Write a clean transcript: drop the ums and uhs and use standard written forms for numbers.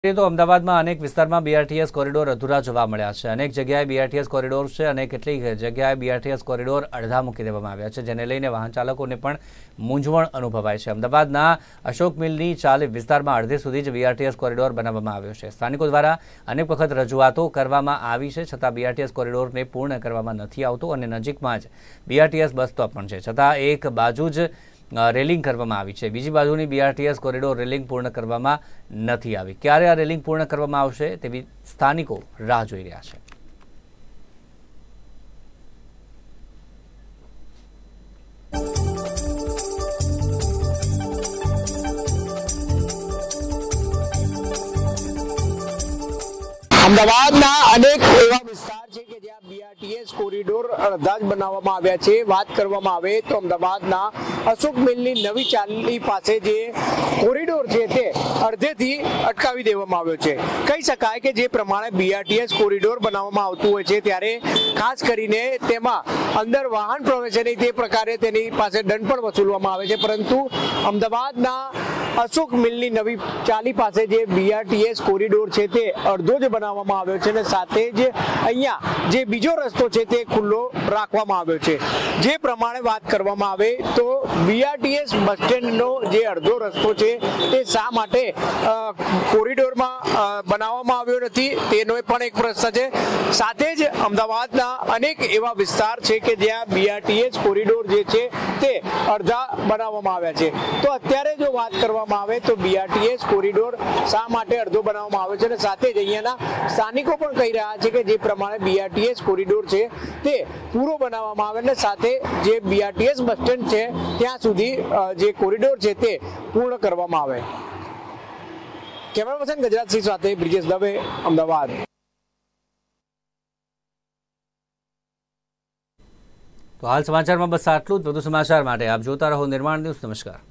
तो अमदावादમાં अनेक વિસ્તારમાં બીઆરટીએસ કોરિડોર અધૂરા જોવા મળ્યા છે। અનેક જગ્યાએ બીઆરટીએસ કોરિડોર છે અને કેટલીક જગ્યાએ બીઆરટીએસ કોરિડોર અડધા મૂકી દેવામાં આવ્યા છે, જેને લઈને વાહન ચાલકોને પણ મૂંઝવણ અનુભવાય છે। અમદાવાદના અશોક મિલની ચાલે વિસ્તારમાં અડધે સુધી જ બીઆરટીએસ કોરિડોર બનાવવામાં આવ્યો છે। સ્થાનિકો દ્વારા અનેક વખત રજૂઆતો કરવામાં આવી છે, છતાં બીઆરટીએસ કોરિડોરને પૂર્ણ કરવામાં નથી આવતો અને નજીકમાં જ બીઆરટીએસ બસ સ્ટોપ પણ છે, છતાં એક બાજુ જ રેલિંગ કરવામાં આવી છે, બીજી બાજુની બીઆરટીએસ કોરિડોર રેલિંગ પૂર્ણ કરવામાં નથી આવી। ક્યારે આ રેલિંગ પૂર્ણ કરવામાં આવશે તેવી સ્થાનિકો રાહ જોઈ રહ્યા છે। અમદાવાદના અનેક એવા વિસ્તાર છે કે જ્યાં બીઆરટીએસ કોરિડોર અડધા જ બનાવવામાં આવ્યા છે। વાત કરવામાં આવે તો અમદાવાદના અશોક મિલની નવી ચાલી પાસે જે કોરિડોર છે તે અડધેથી અટકાવી દેવામાં આવ્યો છે। કહી શકાય કે જે પ્રમાણે બીઆરટીએસ કોરિડોર બનાવવામાં આવતું હોય છે ત્યારે ખાસ કરીને તેમાં અંદર વાહન પ્રવેશે નહીં તે પ્રકારે તેની પાસે દંડ પણ વસૂલવામાં આવે છે, પરંતુ અમદાવાદના અશોક મિલની નવી ચાલી પાસે જે બીઆરટીએસ કોરિડોર છે તે અડધો જ બનાવવામાં આવ્યો છે અને સાથે જ અહીંયા જે બીજો રસ્તો છે તે ખુલ્લો રાખવામાં આવ્યો છે। જે પ્રમાણે વાત કરવામાં આવે તો બીઆરટીએસ બસ સ્ટેન્ડનો જે અડધો રસ્તો છે તે શા માટે કોરિડોરમાં બનાવવામાં આવ્યો નથી તેનો પણ એક પ્રશ્ન છે। સાથે જ અમદાવાદના અનેક એવા વિસ્તાર છે કે જ્યાં બીઆરટીએસ કોરિડોર જે છે તે અડધા બનાવવામાં આવ્યા છે। તો અત્યારે જો વાત કરવામાં આવે તો બીઆરટીએસ કોરિડોર શા માટે અડધો બનાવવામાં આવ્યો છે અને સાથે જ અહીંયાના સ્થાનિકો પણ કહી રહ્યા છે કે જે પ્રમાણે બીઆરટીએસ કોરિડોર છે તે પૂરો બનાવવામાં આવે અને સાથે જે બીઆરટીએસ બસ સ્ટેન્ડ છે ત્યાં સુધી જે કોરિડોર છે તે પૂર્ણ કરવામાં આવે। કેમેરા પર્સન ગુજરાત સિંહ સાથે બ્રિજેશ દવે, અમદાવાદ। તો હાલ સમાચારમાં બસ આટલું જ। વધુ સમાચાર માટે આપ જોતા રહો નિર્માણ ન્યૂઝ। નમસ્કાર।